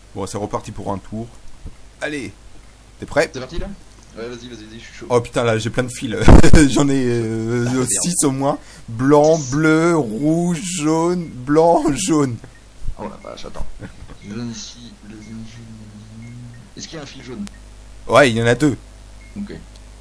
Bon, c'est reparti pour un tour. Allez, t'es prêt? C'est parti là? Ouais, vas-y, je suis chaud. Oh putain, là j'ai plein de fils. J'en ai merde. 6 au moins. Blanc, bleu, rouge, jaune, blanc, jaune. Oh la vache, attends. Jaune ici, le jaune. Est-ce qu'il y a un fil jaune? Ouais, il y en a 2. Ok.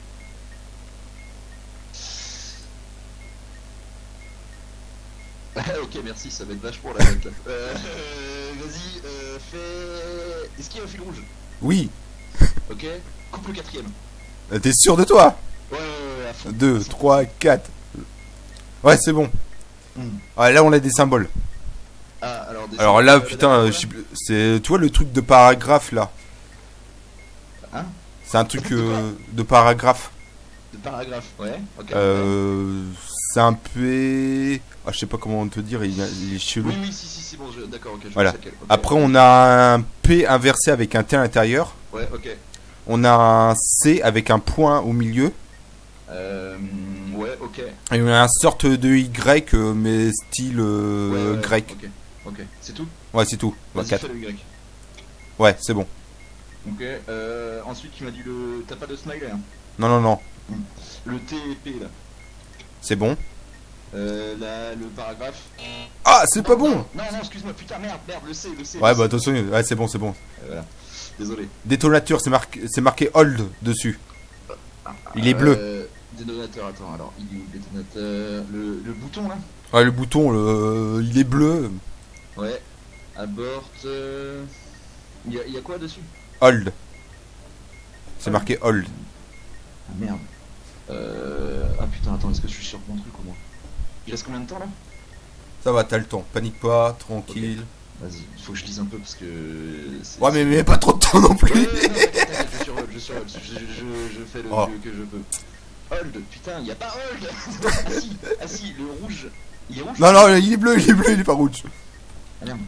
Ok, merci, ça va être vache pour la note là. Vas-y, fais. Est-ce qu'il y a un fil rouge? Oui. Ok, coupe le quatrième. T'es sûr de toi? Ouais, à fond. 2, 3, 4. Ouais, c'est bon. Ouais, là on a des symboles. Ah, Alors là, putain, c'est, tu vois le truc de paragraphe là. Hein? C'est un truc de paragraphe. De paragraphe, ouais, ok. C'est un peu... Ah, je sais pas comment te dire, il est chelou. Oui, si, bon, d'accord, ok, je Voilà. sais lequel. Okay. Après, on a un P inversé avec un T à l'intérieur. Ouais, ok. On a un C avec un point au milieu. Ouais, ok. Et on a une sorte de Y, mais style ouais, grec. Ok. C'est tout? Ouais, c'est tout. Vas-y, 4. fais le Y. Ouais, c'est bon. Ok, ensuite tu m'as dit le... T'as pas de smiley hein? Non. Le T et P là. C'est bon. Là, le paragraphe. Ah, c'est pas bon. Non, excuse-moi, putain, merde, le C. Ouais, bah attention, ouais, c'est bon. Voilà, désolé. Détonateur, c'est marqué hold dessus. Il est bleu. Détonateur, attends, alors, il est où le détonateur? Le bouton là? Ouais, le bouton, il est bleu. Ouais, abort. Il y a quoi dessus? Hold. C'est marqué hold. Ah merde. Ah putain, attends, est-ce que je suis sur mon truc ou moi? Il reste combien de temps là? Ça va, t'as le temps. Panique pas, tranquille. Okay. Vas-y, il faut que je lise un peu parce que... Ouais, mais pas trop de temps non plus. Ouais, non, t'inquiète, je survole, je fais le mieux que je peux. Hold, putain, y a pas hold. Ah si, le rouge. Il est rouge? Non, il est bleu, il est pas rouge. Ah merde.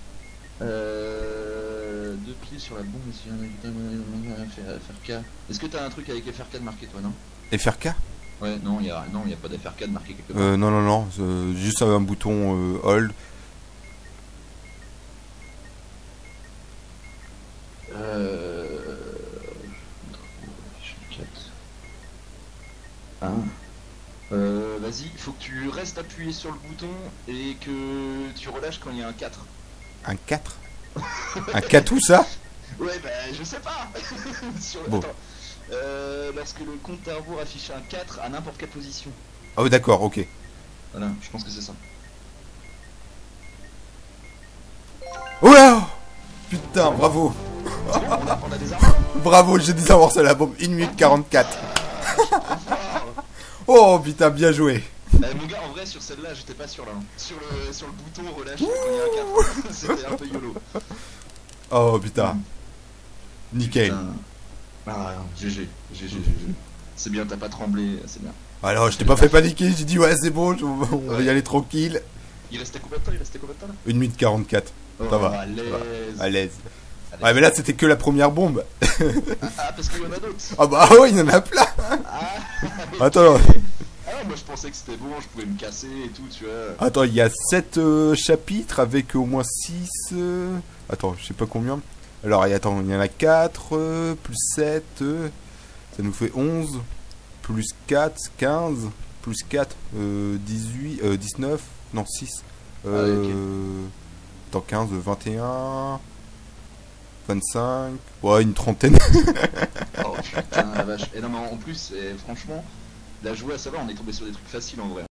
2 pieds sur la bombe, si FRK. Est-ce que t'as un truc avec FRK de marqué toi, non? FRK? Ouais, non, y a pas d'FRK de marqué quelque part. Non, juste un bouton hold. Vas-y, il faut que tu restes appuyé sur le bouton et que tu relâches quand il y a un 4. Un 4? Un 4 où ça? Ouais, bah je sais pas. Bon. Attends. Lorsque le compte à rebours affiche un 4 à n'importe quelle position. Ah oui, d'accord, ok. Voilà, je pense que c'est ça. Ouais. Putain, bravo. C'est bon, on a des armes. Bravo, j'ai désamorcé la bombe. 1 minute 44. Oh putain, bien joué. Mon gars, en vrai, sur celle-là, j'étais pas sûr là. Hein. Sur le bouton relâche quand il y a un 4. C'était un peu YOLO. Oh putain. Nickel. Putain. Ah, GG. C'est bien, t'as pas tremblé, c'est bien. Alors, je t'ai pas fait paniquer, j'ai dit ouais, c'est bon, on va y aller tranquille. Il restait combien de temps là? 1 minute 44. Ça va. À l'aise. À l'aise. Ouais, mais là, c'était que la première bombe. Parce qu'il y en a d'autres. Ah bah ouais, il y en a plein. Okay. Attends. Ah, moi je pensais que c'était bon, je pouvais me casser et tout, tu vois. Attends, il y a 7 chapitres avec au moins 6... Attends, je sais pas combien. Alors, attends, il y en a 4, plus 7, ça nous fait 11, plus 4, 15, plus 4, 18, 19, non 6. Okay. Attends, 15, 21, 25, ouais, une trentaine. Oh putain la vache. Et non mais en plus, franchement, la jouer à ça va, on est tombé sur des trucs faciles en vrai.